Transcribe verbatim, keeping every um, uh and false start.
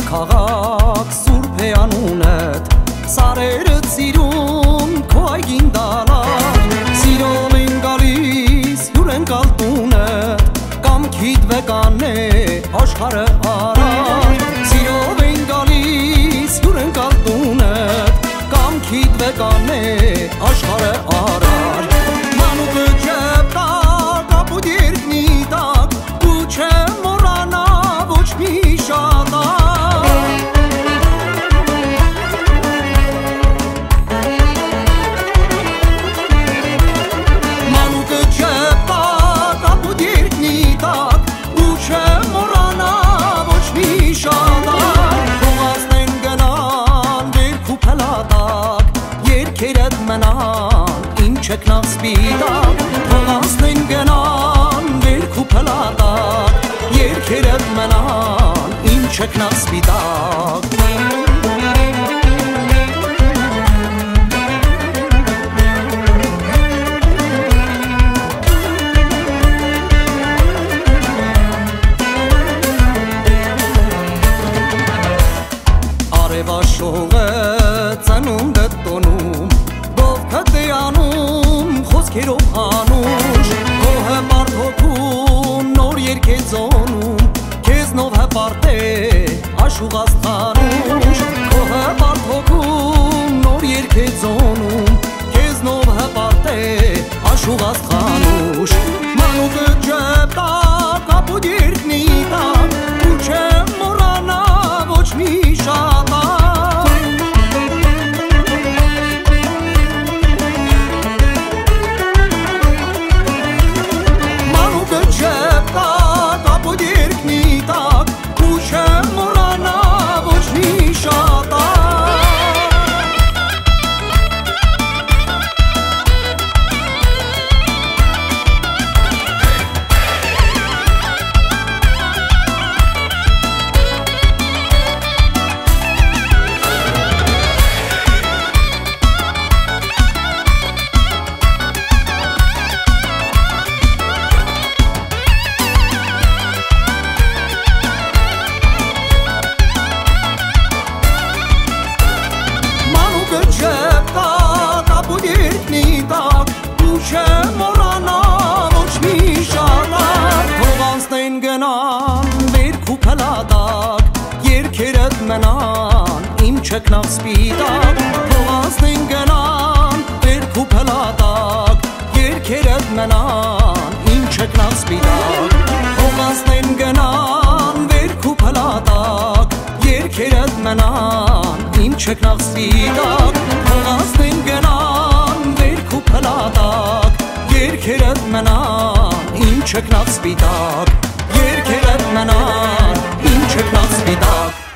քաղաք սուրբ է անունդ, սարերը ծիրում քո այգին դալար, սիրով են գալիս հյուր են գալ տունդ, կամքիդ վեգան է աշխարհը արար, սիրով են գալիս հյուր են գալ տունդ, կամքիդ վեգան է աշխարհը արար, մանուկը չեպտա կապուտ երկնի տակ, ու չէ մոռանա ոչ մի Չեկնավ սպիտակ, փողանցնեն գնան վերք ու փլատակ, երկերդ մնան, իմ չեկնավ սպիտակ Արևաշողը ծնում դտոնում, բովքը դեանում խոսքերով անուշ, քո հպարտ հոգուն նոր երկեզոնում, քեզնով հպարտ է աշուղած խանուշ, քո հպարտ հոգուն նոր երկեզոնում, քեզնով հպարտ է աշուղած խանուշ, մանուկը ջեպտա կապուտ երկնի տակ, ու չէ մոռանա ոչ մի շատակ Չեկնավ սպիտակ, փողանցնեն գնան վերք ու փլատակ, երկերդ մնան, իմ չեկնավ սպիտակ, փողանցնեն գնան վերք ու փլատակ, երկերդ մնան, իմ չեկնավ սպիտակ, փողանցնեն գնան վերք ու փլատակ, երկերդ մնան, իմ չեկնավ սպիտակ, երկերդ մնան, իմ չեկնավ սպիտակ